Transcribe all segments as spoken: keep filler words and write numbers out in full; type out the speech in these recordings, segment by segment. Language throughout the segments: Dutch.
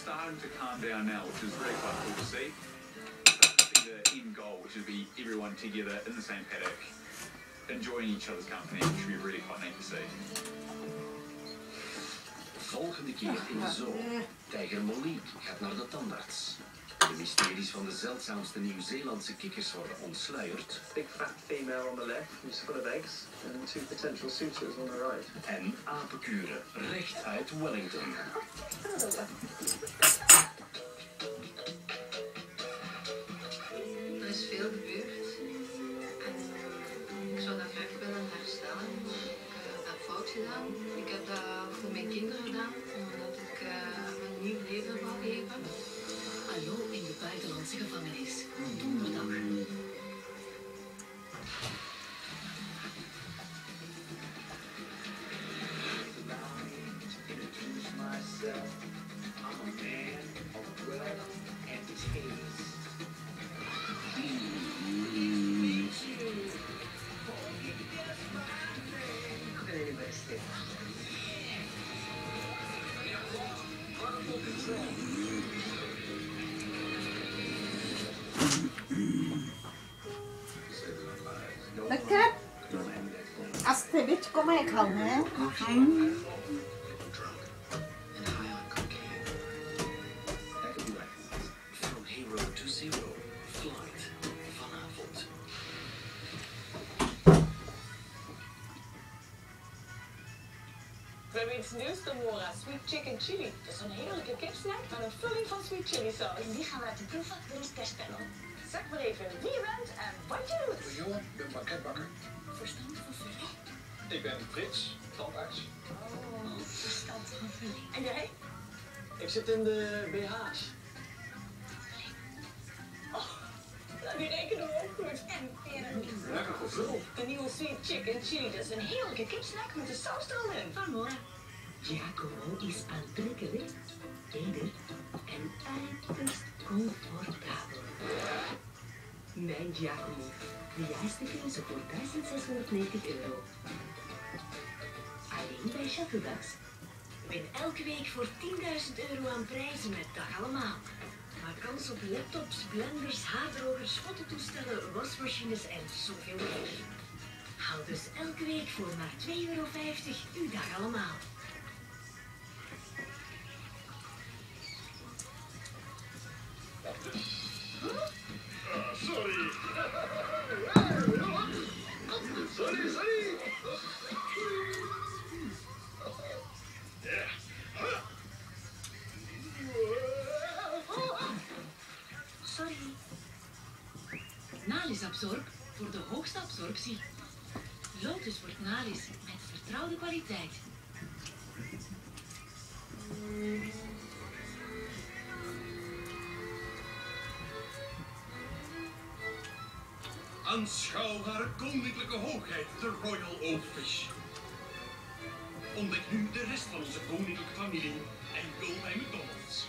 starting to calm down now, which is really quite cool to see. The end goal, which would be everyone together in the same paddock, enjoying each other's company, which would be really quite neat to see. Volgende keer in de zoo. Tijger Monique gaat naar de tandarts. De mysteries van de zeldzaamste Nieuw-Zeelandse kikkers worden ontsluierd. Big fat female on the left, who's full of eggs, and two potential suitors on the right. En apenkuren recht uit Wellington. Er is veel gebeurd en ik zou dat graag willen herstellen. Ik heb dat fout gedaan. Ik heb dat voor mijn kinderen gedaan, omdat ik uh, een nieuw leven wil geven. Hallo in de buitenlandse gevangenis. Donderdag. Lekker. Als het een beetje kom ik hou, hè? From hero to zero. Flight. Vanavond. We hebben iets nieuws, de Mora Sweet Chicken Chili. Dat is een heerlijke kipsnack met een vulling van sweet chili saus. En die gaan we laten proeven door het kerstpanel. Zeg maar even wie je bent en wat je doet. Ik ben Johan, ik ben banketbakker. Verstand van vulling. Ik ben Frits, tandarts. Oh, verstand van vulling. En jij? Ik zit in de B H's. Oh, nou, die rekenen we ook goed. En weer Lekker gevuld. De nieuwe Sweet Chicken Chili, dat is een heerlijke kipsnack met de saus erin. van Mora. Giacomo is aantrekkelijk, teder en uiterst comfortabel. Mijn Giacomo. De juiste keuze voor duizend zeshonderdnegentig euro. Alleen bij Shuttlebus. Win elke week voor tienduizend euro aan prijzen met Dag Allemaal. Maak kans op laptops, blenders, haardrogers, fototoestellen, wasmachines en zoveel meer. Haal dus elke week voor maar twee euro vijftig uw Dag Allemaal. Uh, sorry. Sorry, sorry. Sorry. Nalis Absorb voor de hoogste absorptie. Lotus wordt Nalis met vertrouwde kwaliteit. Aanschouw haar koninklijke hoogheid, de Royal Oakfish. Ontdek nu de rest van onze koninklijke familie enkel bij McDonald's.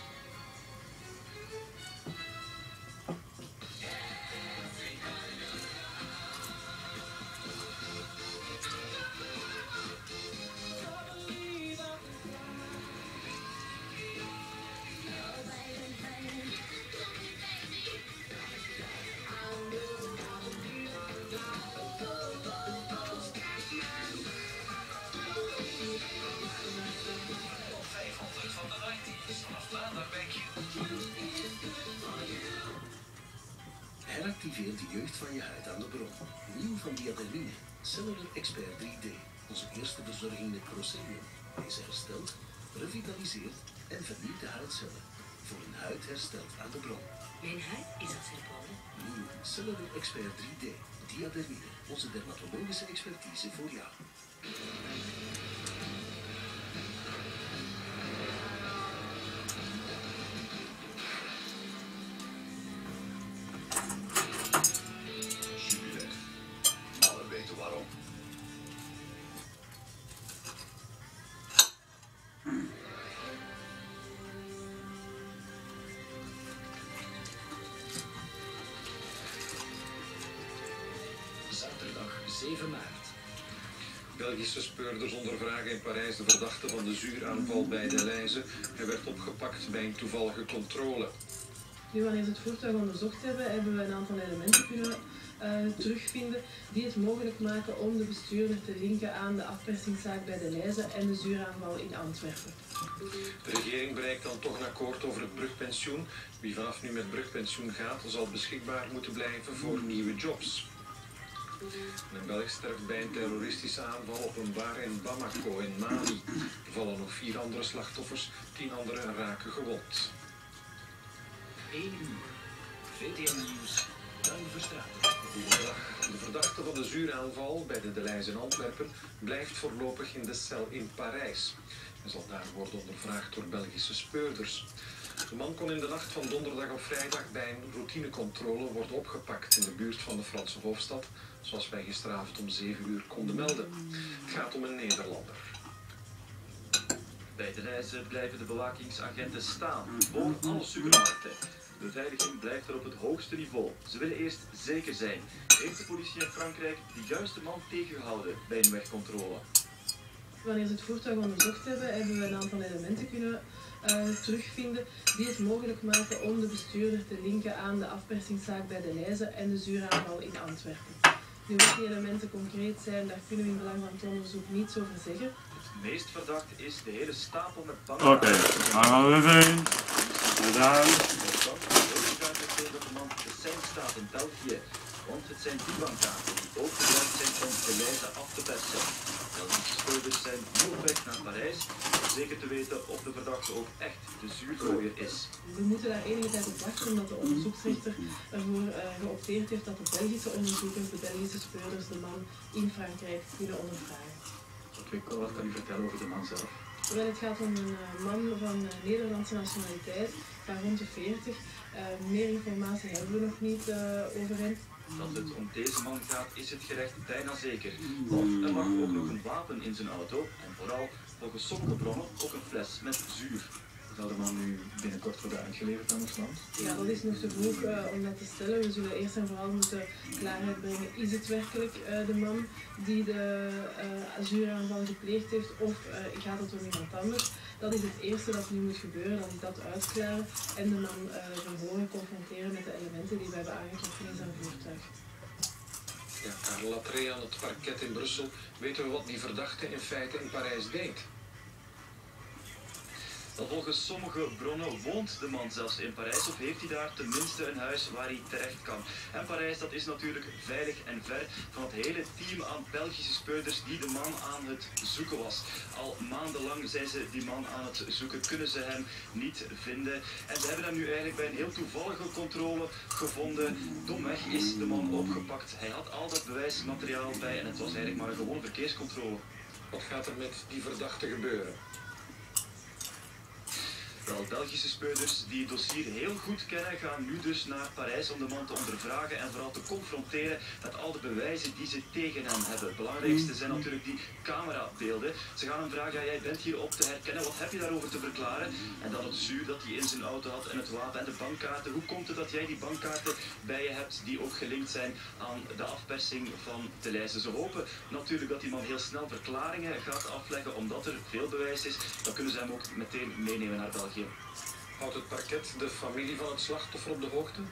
Heractiveer de jeugd van je huid aan de bron. Nieuw van Diadermine. Cellular Expert drie D. Onze eerste verzorging met Procedium. Deze herstelt, revitaliseert en vernieuwt de huidcellen. Voor een huid hersteld aan de bron. Mijn huid is als herboren. Nieuw Cellular Expert drie D. Diadermine. Onze dermatologische expertise voor jou. Zaterdag zeven maart. Belgische speurders ondervragen in Parijs de verdachte van de zuuraanval bij Delhaize. Hij werd opgepakt bij een toevallige controle. Nu, wanneer ze het voertuig onderzocht hebben, hebben we een aantal elementen kunnen uh, terugvinden die het mogelijk maken om de bestuurder te linken aan de afpersingszaak bij Delhaize en de zuuraanval in Antwerpen. De regering bereikt dan toch een akkoord over het brugpensioen. Wie vanaf nu met brugpensioen gaat, zal beschikbaar moeten blijven voor nieuwe jobs. Een Belg sterft bij een terroristische aanval op een bar in Bamako in Mali. Er vallen nog vier andere slachtoffers, tien anderen raken gewond. één uur. V T M Nieuws. Duin Verstraeten. Goedendag. De verdachte van de zuuraanval bij de Delhaize in Antwerpen blijft voorlopig in de cel in Parijs. Hij zal daar worden ondervraagd door Belgische speurders. De man kon in de nacht van donderdag op vrijdag bij een routinecontrole worden opgepakt in de buurt van de Franse hoofdstad, zoals wij gisteravond om zeven uur konden melden. Het gaat om een Nederlander. Bij Delhaize blijven de bewakingsagenten staan voor alle supermarkten. De beveiliging blijft er op het hoogste niveau. Ze willen eerst zeker zijn. Heeft de politie in Frankrijk de juiste man tegengehouden bij een wegcontrole? Wanneer ze het voertuig onderzocht hebben, hebben we een aantal elementen kunnen uh, terugvinden die het mogelijk maken om de bestuurder te linken aan de afpersingszaak bij Delhaize en de zuuraanval in Antwerpen. Nu, wat die elementen concreet zijn, daar kunnen we in belang van het onderzoek niets over zeggen. Het meest verdacht is de hele stapel met bankkaarten. Oké, okay. gaan we weer heen. Gedaan. Dat de man de cent staat in België, want het zijn die bankkaarten die ook gebruikt zijn om Delhaize af te persen. Belgische speurders zijn nu op weg naar Parijs om zeker te weten of de verdachte ook echt de zuurgooier is. We moeten daar enige tijd op wachten omdat de onderzoeksrechter ervoor uh, geopteerd heeft dat de Belgische onderzoekers, de Belgische speurders, de man in Frankrijk kunnen ondervragen. Wat kan u vertellen over de man zelf? Wel, het gaat om een uh, man van uh, Nederlandse nationaliteit, van rond de veertig. Uh, meer informatie hebben we nog niet uh, over hem. Dat het om deze man gaat is het gerecht bijna zeker. Want er lag ook nog een wapen in zijn auto en vooral, volgens sommige bronnen, ook een fles met zuur. Zal de man nu binnenkort worden uitgeleverd aan ons land? Ja, dat is nog te vroeg uh, om dat te stellen. We zullen eerst en vooral moeten klaarheid brengen. Is het werkelijk uh, de man die de uh, zuuraanval gepleegd heeft of uh, gaat het om iemand anders? Dat is het eerste dat nu moet gebeuren, dat is dat uitklaren en de man uh, verhoren, confronteren met de elementen die we hebben aangetroffen in zijn voertuig. Ja, Karel Latree aan het parket in Brussel. Weten we wat die verdachte in feite in Parijs deed? Volgens sommige bronnen woont de man zelfs in Parijs of heeft hij daar tenminste een huis waar hij terecht kan. En Parijs, dat is natuurlijk veilig en ver van het hele team aan Belgische speurders die de man aan het zoeken was. Al maandenlang zijn ze die man aan het zoeken, kunnen ze hem niet vinden. En ze hebben hem nu eigenlijk bij een heel toevallige controle gevonden. Domweg is de man opgepakt. Hij had al dat bewijsmateriaal bij en het was eigenlijk maar een gewone verkeerscontrole. Wat gaat er met die verdachte gebeuren? Wel, Belgische speurders die het dossier heel goed kennen, gaan nu dus naar Parijs om de man te ondervragen en vooral te confronteren met al de bewijzen die ze tegen hem hebben. Het belangrijkste zijn natuurlijk die camerabeelden. Ze gaan hem vragen, ja, jij bent hier op te herkennen, wat heb je daarover te verklaren? En dan het zuur dat hij in zijn auto had en het wapen en de bankkaarten. Hoe komt het dat jij die bankkaarten bij je hebt die ook gelinkt zijn aan de afpersing van Delhaize? Ze hopen natuurlijk dat die man heel snel verklaringen gaat afleggen, omdat er veel bewijs is. Dan kunnen ze hem ook meteen meenemen naar België. Houdt het parket de familie van het slachtoffer op de hoogte?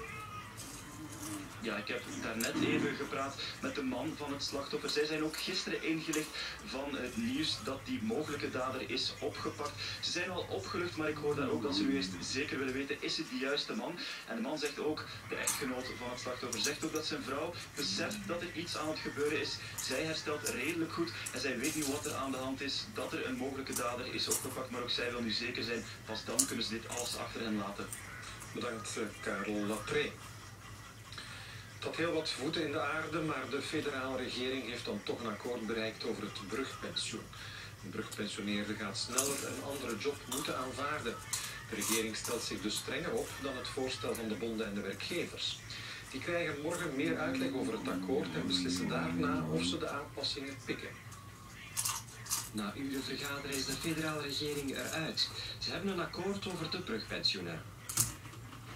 Ja, ik heb daarnet even gepraat met de man van het slachtoffer. Zij zijn ook gisteren ingelicht van het nieuws dat die mogelijke dader is opgepakt. Ze zijn al opgelucht, maar ik hoor daar ook dat ze nu eerst zeker willen weten, is het de juiste man? En de man zegt ook, de echtgenoot van het slachtoffer zegt ook dat zijn vrouw beseft dat er iets aan het gebeuren is. Zij herstelt redelijk goed en zij weet nu wat er aan de hand is, dat er een mogelijke dader is opgepakt. Maar ook zij wil nu zeker zijn, pas dan kunnen ze dit alles achter hen laten. Bedankt, Karel Latree. Het had heel wat voeten in de aarde, maar de federale regering heeft dan toch een akkoord bereikt over het brugpensioen. Een brugpensioneerde gaat sneller een andere job moeten aanvaarden. De regering stelt zich dus strenger op dan het voorstel van de bonden en de werkgevers. Die krijgen morgen meer uitleg over het akkoord en beslissen daarna of ze de aanpassingen pikken. Na uren vergaderen is de federale regering eruit. Ze hebben een akkoord over de brugpensioenen.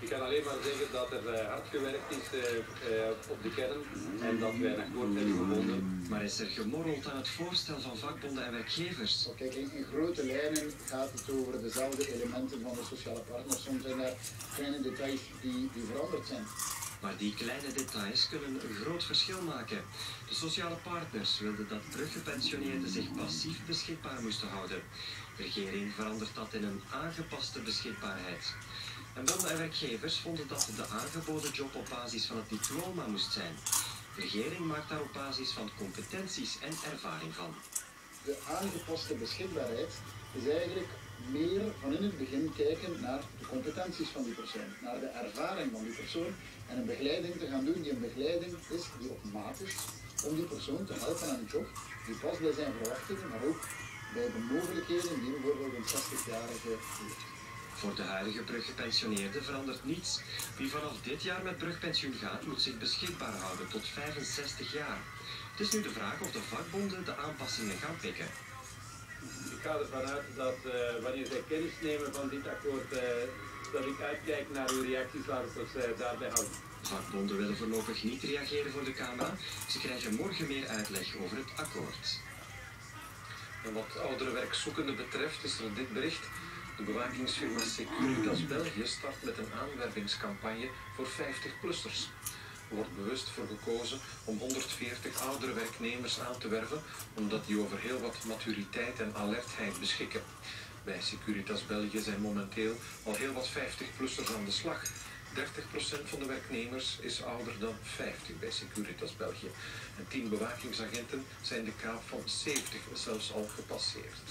Ik kan alleen maar zeggen dat er uh, hard gewerkt is uh, uh, op de kern en dat wij een akkoord hebben gevonden. Maar is er gemorreld aan het voorstel van vakbonden en werkgevers? Kijk, in, in grote lijnen gaat het over dezelfde elementen van de sociale partners. Soms zijn er kleine details die, die veranderd zijn. Maar die kleine details kunnen een groot verschil maken. De sociale partners wilden dat teruggepensioneerden zich passief beschikbaar moesten houden. De regering verandert dat in een aangepaste beschikbaarheid. En bonden en werkgevers vonden dat de aangeboden job op basis van het diploma moest zijn. De regering maakt daar op basis van competenties en ervaring van. De aangepaste beschikbaarheid is eigenlijk meer van in het begin kijken naar de competenties van die persoon, naar de ervaring van die persoon en een begeleiding te gaan doen die een begeleiding is die op maat is om die persoon te helpen aan een job die past bij zijn verwachtingen, maar ook bij de mogelijkheden die bijvoorbeeld een zestigjarige heeft. Voor de huidige bruggepensioneerden verandert niets. Wie vanaf dit jaar met brugpensioen gaat, moet zich beschikbaar houden tot vijfenzestig jaar. Het is nu de vraag of de vakbonden de aanpassingen gaan pikken. Ik ga ervan uit dat uh, wanneer zij kennis nemen van dit akkoord, uh, dat ik uitkijk naar uw reacties waarop we zij daarbij houden. Vakbonden willen voorlopig niet reageren voor de camera. Ze krijgen morgen meer uitleg over het akkoord. En wat oudere werkzoekenden betreft is er dit bericht. De bewakingsfirma Securitas België start met een aanwervingscampagne voor vijftig-plussers. Er wordt bewust voor gekozen om honderdveertig oudere werknemers aan te werven, omdat die over heel wat maturiteit en alertheid beschikken. Bij Securitas België zijn momenteel al heel wat vijftig-plussers aan de slag. dertig procent van de werknemers is ouder dan vijftig bij Securitas België. En tien bewakingsagenten zijn de kaap van zeventig zelfs al gepasseerd.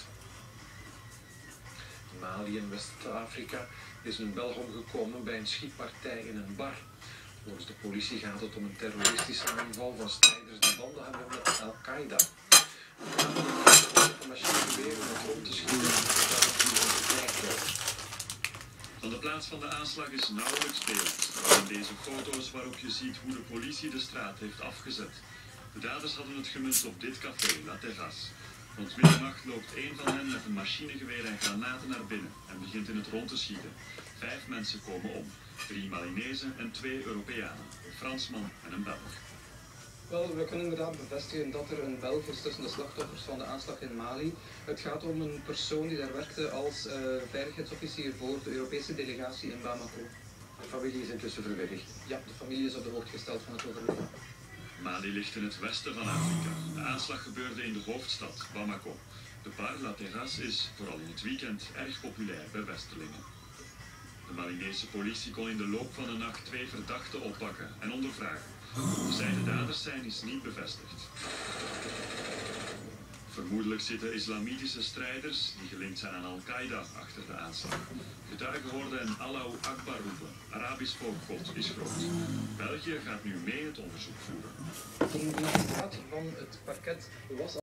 In Mali in West-Afrika is een Belg omgekomen bij een schietpartij in een bar. Volgens de politie gaat het om een terroristische aanval van strijders die banden hebben met Al-Qaeda. De machinegeweer om het rond te schieten, van de plaats van de aanslag is nauwelijks beeld. In deze foto's waarop je ziet hoe de politie de straat heeft afgezet. De daders hadden het gemunt op dit café, La Terrasse. Rond middernacht loopt één van hen met een machinegeweer en granaten naar binnen en begint in het rond te schieten. Vijf mensen komen om. Drie Malinezen en twee Europeanen. Een Fransman en een Belg. Wel, we kunnen inderdaad bevestigen dat er een Belg is tussen de slachtoffers van de aanslag in Mali. Het gaat om een persoon die daar werkte als uh, veiligheidsofficier voor de Europese delegatie in Bamako. De familie is intussen verwittigd. Ja, de familie is op de hoogte gesteld van het overlijden. Mali ligt in het westen van Afrika. De aanslag gebeurde in de hoofdstad, Bamako. De bar La Terrasse is, vooral in het weekend, erg populair bij Westerlingen. De Malinese politie kon in de loop van de nacht twee verdachten oppakken en ondervragen. Of zij de daders zijn is niet bevestigd. Vermoedelijk zitten islamitische strijders die gelinkt zijn aan Al-Qaeda achter de aanslag. Getuigen hoorden een Allahu Akbar roepen. Arabisch volk God is groot. België gaat nu mee het onderzoek voeren. De magistraat van het parket was